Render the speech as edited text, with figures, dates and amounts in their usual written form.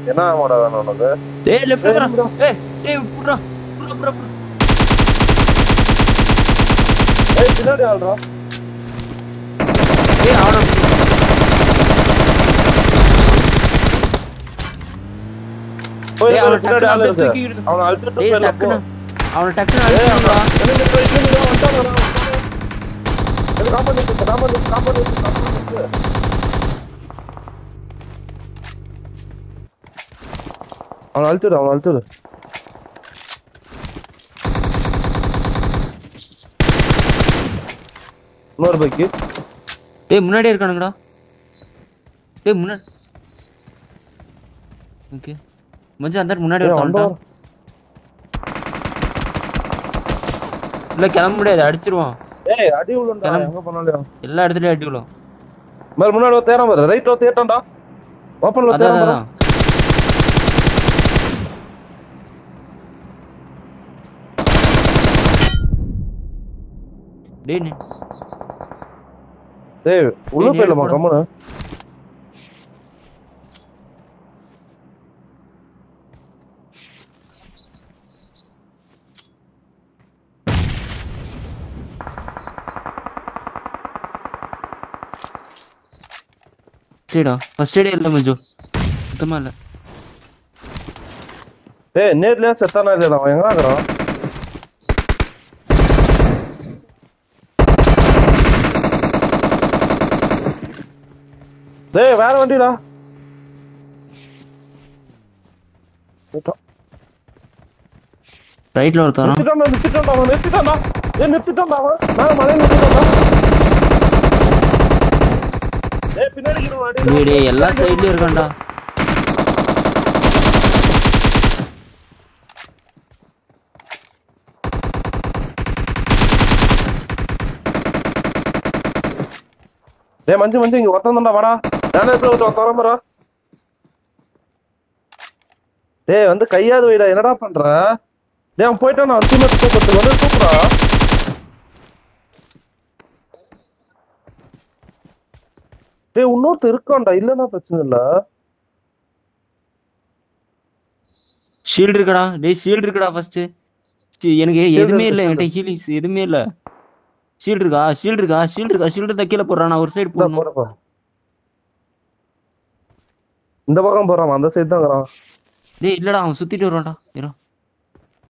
என்ன ஆமாடா வேணும் உனக்கு? டேய் லெஃப்ட்ல போடா. டேய் டேய் புட்றா. புட்றா. ஏய் பின்னாடி ஆள்றா. ஏய் அவன போய் பின்னாடி ஆள் இருக்கு. அவன அழுத்திட்டு போயிடலாம் போ. அவன டக்குன்னு அழுத்திடுடா. என்ன வந்தானடா. இது காம்பவுண்ட். அவன அழுத்திடு. இன்னொரு பைக்கு. டேய் முன்னாடியே இருக்கானுங்கடா. டேய் முன்னாடி. ஓகே. மச்சான் அந்த முன்னாடி வரட்டான். இல்ல கிளம்ப முடியாது அடிச்சிருவான். ஏய் அடி விழுண்டா எங்க போனாலும். எல்லா இடத்துலயும் அடி விழும். மேல முன்னாடி வந்து தேறான் பாரு. ரைட் வந்து தேட்டான்டா. ஓபன்ல தேறான் பாரு. டேய் உள்ள போயிடலாமா கம்மனு? சரிடா ஃபர்ஸ்ட் எய்ட் இல்ல மஞ்சு சுத்தமா இல்ல. டேய் நேர்லயே செத்தானா இல்லடா அவன் எங்க இருக்கறான்? டேய் வேற வண்டிடா. ரைட்ல ஒருத்தன் நிறுத்திட்டான்டா. ஏய் நிறுத்திட்டான்டா அவன். நான் மலை நிறுத்திட்டான்டா. டேய் பின்னாடி வாடி. டேய் எல்லா சைடுலயும் இருக்கான்டா. டேய் மஞ்சு இங்க ஒருத்தன்டா வாடா. நானே வரேன். டேய் வந்து கையாவது வைடா. என்னடா பண்ற? டேய் அவன் போய்ட்டான். நான் டீம் தூக்கறது வந்து தூக்குறா. டேய் இன்னொருத்த இருக்கான்டா. இல்லன்னா பிரச்சனை இல்ல. ஷீல்ட் இருக்குடா. டேய் ஷீல்ட் இருக்குடா ஃபர்ஸ்ட். எனக்கு எதுமே இல்ல. என்கிட்ட ஹீலிங்ஸ் எதுமே இல்ல. ஷீல்ட் இருக்கா? ஷீல்ட் கீழ போடுறான். நான் ஒரு சைடு போறேன். இந்த பக்கம் போறான். அந்த சைடு தான் இருக்கறான். டேய் இல்லடா அவன் சுத்திட்டு வருவான்டா. இரு